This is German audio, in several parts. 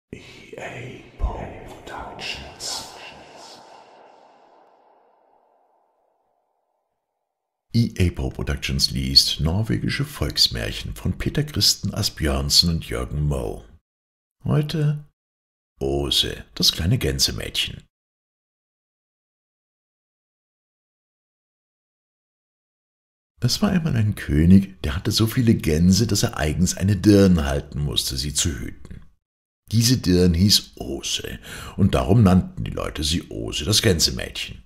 EA Poe Productions. EA Poe Productions liest norwegische Volksmärchen von Peter Christen Asbjørnsen und Jørgen Moe. Heute Åse, das kleine Gänsemädchen. Es war einmal ein König, der hatte so viele Gänse, dass er eigens eine Dirn halten musste, sie zu hüten. Diese Dirn hieß Åse, und darum nannten die Leute sie Åse, das Gänsemädchen.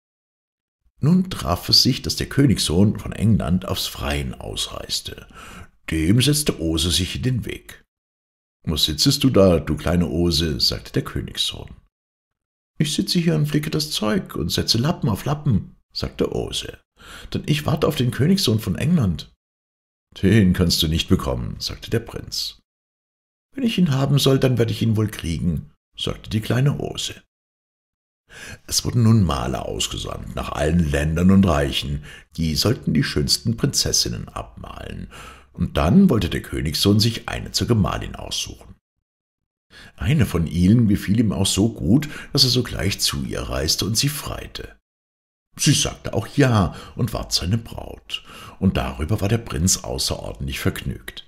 Nun traf es sich, dass der Königssohn von England aufs Freien ausreiste. Dem setzte Åse sich in den Weg. »Was sitzest du da, du kleine Åse?« sagte der Königssohn. »Ich sitze hier und flicke das Zeug und setze Lappen auf Lappen«, sagte Åse, »denn ich warte auf den Königssohn von England.« »Den kannst du nicht bekommen«, sagte der Prinz. »Wenn ich ihn haben soll, dann werde ich ihn wohl kriegen«, sagte die kleine Åse. Es wurden nun Maler ausgesandt nach allen Ländern und Reichen, die sollten die schönsten Prinzessinnen abmalen, und dann wollte der Königssohn sich eine zur Gemahlin aussuchen. Eine von ihnen gefiel ihm auch so gut, dass er sogleich zu ihr reiste und sie freite. Sie sagte auch ja und ward seine Braut, und darüber war der Prinz außerordentlich vergnügt.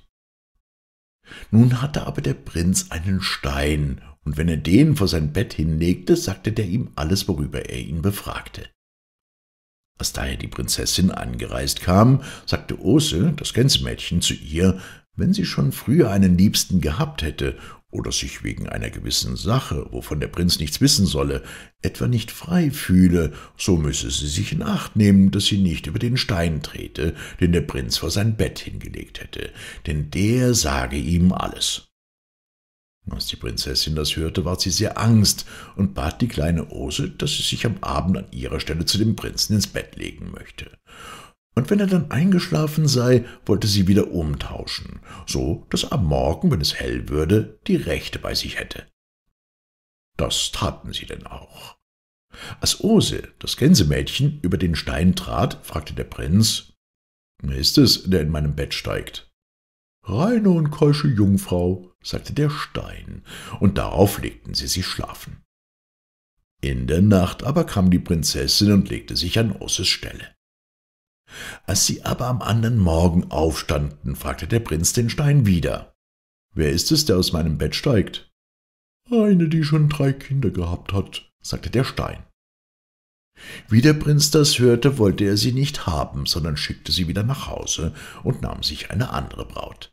Nun hatte aber der Prinz einen Stein, und wenn er den vor sein Bett hinlegte, sagte der ihm alles, worüber er ihn befragte. Als daher die Prinzessin angereist kam, sagte Åse, das Gänsemädchen, zu ihr, wenn sie schon früher einen Liebsten gehabt hätte oder sich wegen einer gewissen Sache, wovon der Prinz nichts wissen solle, etwa nicht frei fühle, so müsse sie sich in Acht nehmen, dass sie nicht über den Stein trete, den der Prinz vor sein Bett hingelegt hätte, denn der sage ihm alles. Als die Prinzessin das hörte, ward sie sehr Angst und bat die kleine Åse, dass sie sich am Abend an ihrer Stelle zu dem Prinzen ins Bett legen möchte. Und wenn er dann eingeschlafen sei, wollte sie wieder umtauschen, so dass er am Morgen, wenn es hell würde, die Rechte bei sich hätte. Das taten sie denn auch. Als Åse, das Gänsemädchen, über den Stein trat, fragte der Prinz, »Wer ist es, der in meinem Bett steigt?« »Reine und keusche Jungfrau«, sagte der Stein, und darauf legten sie sich schlafen. In der Nacht aber kam die Prinzessin und legte sich an Åses Stelle. Als sie aber am anderen Morgen aufstanden, fragte der Prinz den Stein wieder, »Wer ist es, der aus meinem Bett steigt?« »Eine, die schon 3 Kinder gehabt hat«, sagte der Stein. Wie der Prinz das hörte, wollte er sie nicht haben, sondern schickte sie wieder nach Hause und nahm sich eine andere Braut.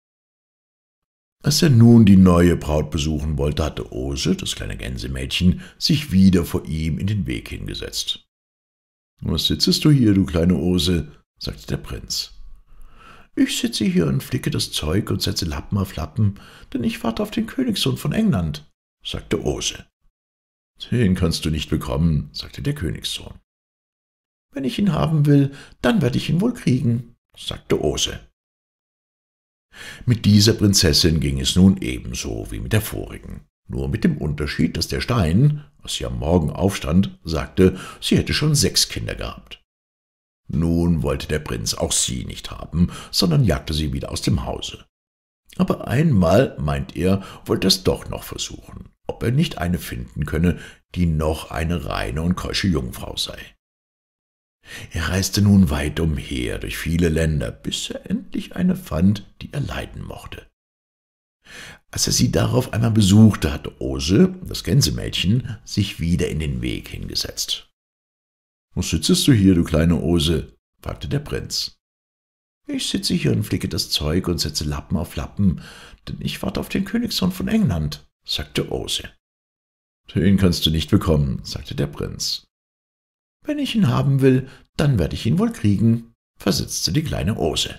Als er nun die neue Braut besuchen wollte, hatte Åse, das kleine Gänsemädchen, sich wieder vor ihm in den Weg hingesetzt. »Was sitzest du hier, du kleine Åse?« sagte der Prinz. »Ich sitze hier und flicke das Zeug und setze Lappen auf Lappen, denn ich warte auf den Königssohn von England«, sagte Åse. »Den kannst du nicht bekommen«, sagte der Königssohn. »Wenn ich ihn haben will, dann werde ich ihn wohl kriegen«, sagte Åse. Mit dieser Prinzessin ging es nun ebenso wie mit der vorigen, nur mit dem Unterschied, dass der Stein, als sie am Morgen aufstand, sagte, sie hätte schon 6 Kinder gehabt. Nun wollte der Prinz auch sie nicht haben, sondern jagte sie wieder aus dem Hause. Aber einmal, meint er, wollte es doch noch versuchen, ob er nicht eine finden könne, die noch eine reine und keusche Jungfrau sei. Er reiste nun weit umher durch viele Länder, bis er endlich eine fand, die er leiden mochte. Als er sie darauf einmal besuchte, hatte Åse, das Gänsemädchen, sich wieder in den Weg hingesetzt. »Was sitzest du hier, du kleine Åse?« fragte der Prinz. »Ich sitze hier und flicke das Zeug und setze Lappen auf Lappen, denn ich warte auf den Königssohn von England«, sagte Åse. »Den kannst du nicht bekommen«, sagte der Prinz. »Wenn ich ihn haben will, dann werde ich ihn wohl kriegen«, versetzte die kleine Åse.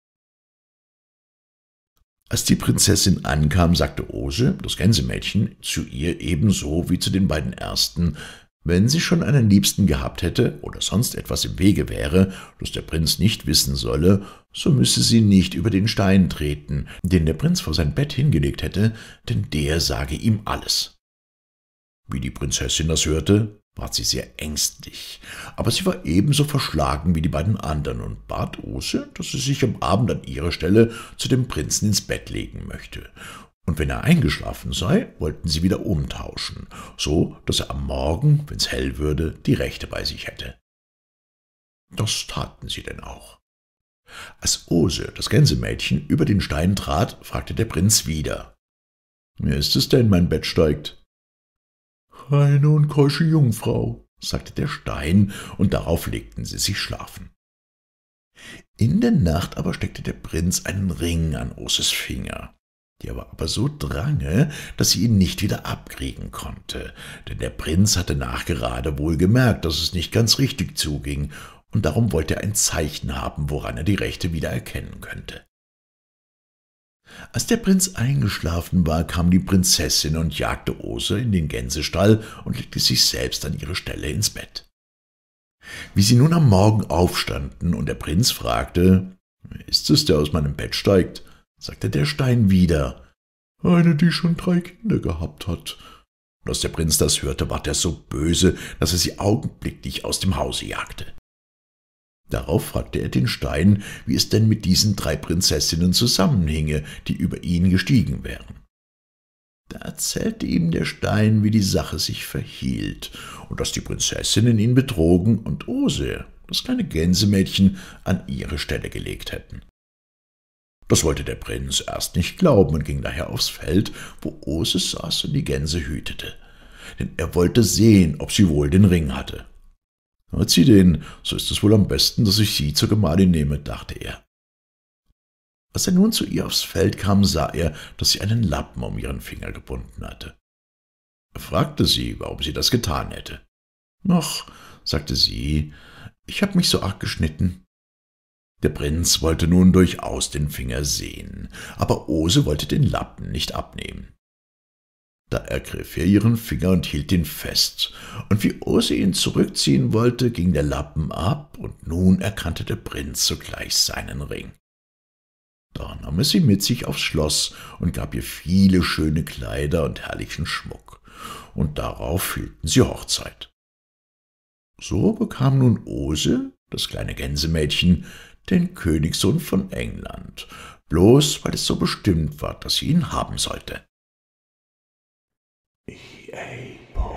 Als die Prinzessin ankam, sagte Åse, das Gänsemädchen, zu ihr ebenso wie zu den beiden ersten, wenn sie schon einen Liebsten gehabt hätte oder sonst etwas im Wege wäre, das der Prinz nicht wissen solle, so müsse sie nicht über den Stein treten, den der Prinz vor sein Bett hingelegt hätte, denn der sage ihm alles. Wie die Prinzessin das hörte, ward sie sehr ängstlich, aber sie war ebenso verschlagen wie die beiden anderen und bat Åse, dass sie sich am Abend an ihrer Stelle zu dem Prinzen ins Bett legen möchte, Und wenn er eingeschlafen sei, wollten sie wieder umtauschen, so dass er am Morgen, wenn's hell würde, die Rechte bei sich hätte. Das taten sie denn auch. Als Ose, das Gänsemädchen, über den Stein trat, fragte der Prinz wieder: »Wer ist es denn, mein Bett steigt?« »Reine und keusche Jungfrau«, sagte der Stein, und darauf legten sie sich schlafen. In der Nacht aber steckte der Prinz einen Ring an Oses Finger. Der war aber so drange, dass sie ihn nicht wieder abkriegen konnte, denn der Prinz hatte nachgerade wohl gemerkt, dass es nicht ganz richtig zuging, und darum wollte er ein Zeichen haben, woran er die Rechte wieder erkennen könnte. Als der Prinz eingeschlafen war, kam die Prinzessin und jagte Ose in den Gänsestall und legte sich selbst an ihre Stelle ins Bett. Wie sie nun am Morgen aufstanden und der Prinz fragte: »Wer ist es, der aus meinem Bett steigt?«, sagte der Stein wieder: »Eine, die schon 3 Kinder gehabt hat.« Und als der Prinz das hörte, ward er so böse, dass er sie augenblicklich aus dem Hause jagte. Darauf fragte er den Stein, wie es denn mit diesen 3 Prinzessinnen zusammenhinge, die über ihn gestiegen wären. Da erzählte ihm der Stein, wie die Sache sich verhielt, und dass die Prinzessinnen ihn betrogen und Ose, das kleine Gänsemädchen, an ihre Stelle gelegt hätten. Das wollte der Prinz erst nicht glauben und ging daher aufs Feld, wo Ose saß und die Gänse hütete, denn er wollte sehen, ob sie wohl den Ring hatte. »Hat sie den, so ist es wohl am besten, dass ich sie zur Gemahlin nehme«, dachte er. Als er nun zu ihr aufs Feld kam, sah er, dass sie einen Lappen um ihren Finger gebunden hatte. Er fragte sie, warum sie das getan hätte. »Ach«, sagte sie, »ich habe mich so arg geschnitten.« Der Prinz wollte nun durchaus den Finger sehen, aber Ose wollte den Lappen nicht abnehmen. Da ergriff er ihren Finger und hielt ihn fest, und wie Ose ihn zurückziehen wollte, ging der Lappen ab, und nun erkannte der Prinz sogleich seinen Ring. Da nahm er sie mit sich aufs Schloss und gab ihr viele schöne Kleider und herrlichen Schmuck, und darauf hielten sie Hochzeit. So bekam nun Ose, das kleine Gänsemädchen, den Königssohn von England, bloß weil es so bestimmt war, dass sie ihn haben sollte. E.A.